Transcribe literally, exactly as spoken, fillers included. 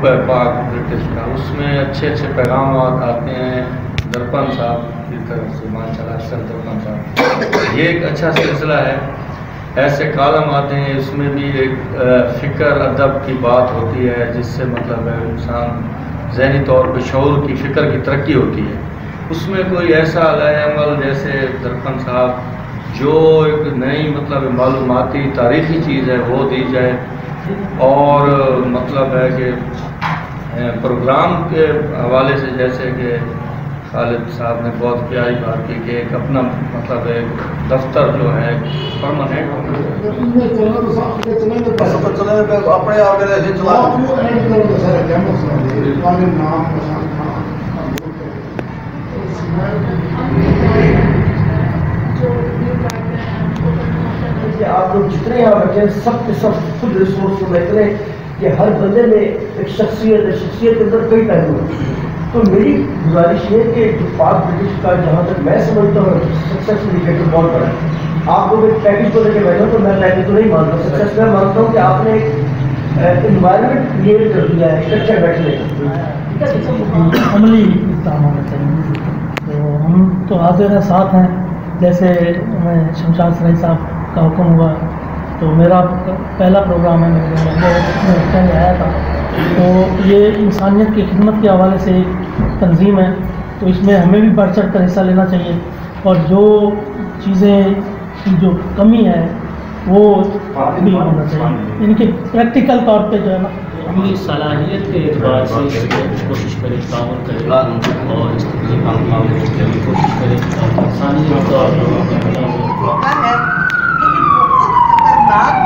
Group ہے پاک British کا، اس میں اچھے اچھے پیغامات آتے ہیں درپن صاحب کی طرف سے، ماشاء اللہ ارشد درپن صاحب، یہ ایک اچھا سلسلہ ہے۔ ایسے کالم آتے ہیں، اس میں بھی ایک فکر ادب کی بات ہوتی ہے، جس سے مطلب ہے انسان ذہنی طور پہ شعور کی فکر کی ترقی ہوتی ہے۔ اس میں کوئی ایسا علیہ عمل جیسے درپن صاحب جو ایک نئی مطلب معلوماتی تاریخی چیز ہے وہ دی جائے، اور مطلب ہے کہ پروگرام کے حوالے سے جیسے کہ خالد صاحب نے بہت پیاری بات کی کہ ایک اپنا مطلب ایک دفتر جو ہے پرماننٹ آپ لوگ جتنے یہاں بیٹھے ہیں سب کے سب خود ریسورس کو بہتر ہے کہ ہر بندے میں ایک شخصیت ہے، شخصیت کے اندر کئی پہلو ہیں۔ تو میری گزارش یہ ہے کہ جو پاک برٹش کا جہاں تک میں سمجھتا ہوں سکسیس انڈیکیٹر بہت بڑا ہے۔ آپ لوگ ایک پیکج کو لے کے بیٹھے ہو تو میں پیکج تو نہیں مانتا، سکسیس میں مانتا ہوں کہ آپ نے ایک انوائرمنٹ کریٹ کر دیا ہے اکٹھے بیٹھنے کا، عملی اقدام ہونا چاہیے۔ تو ہم تو حاضر ہیں، ساتھ ہیں، جیسے میں شمشاد سرائی صاحب کا حکم ہوا تو میرا پہلا پروگرام ہے، میں پہلے آیا تھا، تو یہ انسانیت کی خدمت کے حوالے سے ایک تنظیم ہے، تو اس میں ہمیں بھی بڑھ چڑھ کر حصہ لینا چاہیے، اور جو چیزیں کی جو کمی ہے وہ بھی ہونا چاہیے، ان کے پریکٹیکل طور پہ جو ہے نا اپنی صلاحیت کے اعتبار سے کوشش کرے، تعاون کرے اور اس طریقے کا کوشش کرے اور انسانیت طور پر